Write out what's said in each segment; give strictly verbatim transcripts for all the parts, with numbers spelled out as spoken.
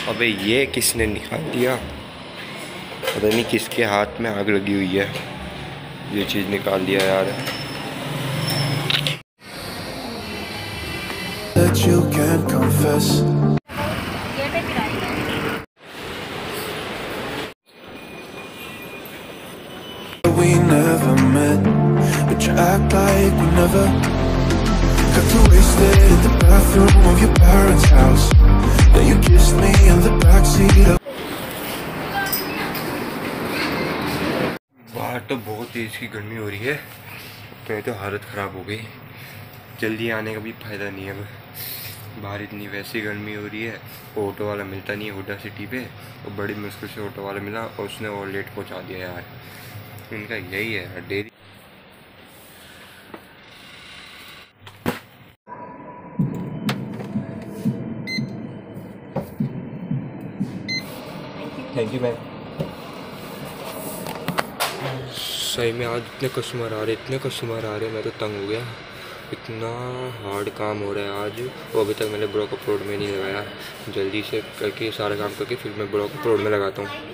अबे ये किसने निकाल दिया? पता नहीं किसके हाथ में आग लगी हुई है, ये चीज़ निकाल दिया यार। We never met, but you act like we never got too wasted in the bathroom of your parents' house. Then you kissed me in the backseat of... बाहर तो बहुत तेज़ की गर्मी हो रही है, मेरी तो हालत ख़राब हो गई। जल्दी आने का भी फ़ायदा नहीं है, अब बाहर इतनी वैसी गर्मी हो रही है। ऑटो वाला मिलता नहीं है हुडा सिटी पे, और बड़ी मुश्किल से ऑटो वाला मिला और उसने और लेट पहुंचा दिया यार। इनका यही है डेरी। Thank you ma'am. सही में आज इतने कस्टमर आ रहे इतने कस्टमर आ रहे मैं तो तंग हो गया। इतना हार्ड काम हो रहा है आज, वो अभी तक मैंने ब्लॉक अपलोड में नहीं लगाया। जल्दी से करके सारा काम करके फिर मैं ब्लॉक अपलोड में लगाता हूँ।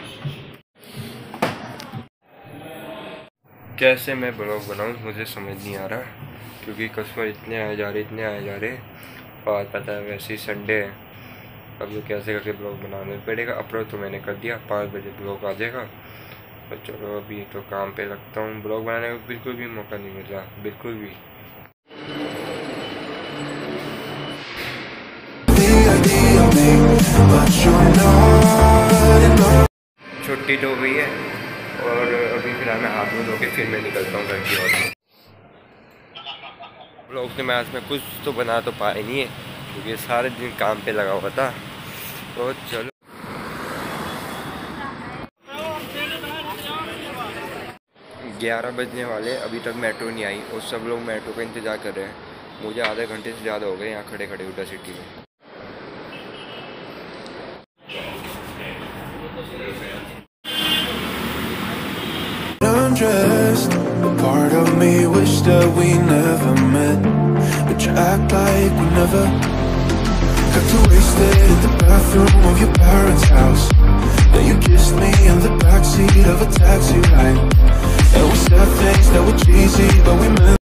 कैसे मैं ब्लॉग बनाऊँ मुझे समझ नहीं आ रहा, क्योंकि कस्टमर इतने आए जा रहे इतने आए जा रहे और पता है वैसे ही संडे है। अब ये कैसे करके ब्लॉग बनाना पड़ेगा। अपलोड तो मैंने कर दिया, पाँच बजे ब्लॉग आ जाएगा। तो चलो अभी तो काम पे लगता हूँ। ब्लॉग बनाने का बिल्कुल भी मौका नहीं मिल रहा, बिल्कुल भी। छुट्टी तो हो गई है और अभी फिलहाल मैं हाथ में धो के फिर मैं निकलता हूँ घर की ओर। ब्लॉग ने मैं आज में कुछ तो बना तो पाया नहीं है, क्योंकि सारे दिन काम पे लगा हुआ था। तो चलो ग्यारह बजने वाले, अभी तक मेट्रो नहीं आई और सब लोग मेट्रो का इंतज़ार कर रहे हैं। मुझे आधे घंटे से ज़्यादा हो गए यहाँ खड़े खड़े हुडा सिटी में। Undressed, a part of me wish that we never met, but you act like we never got too wasted in the bathroom of your parents' house. Then you kissed me in the backseat of a taxi ride, and we said things that were cheesy, but we meant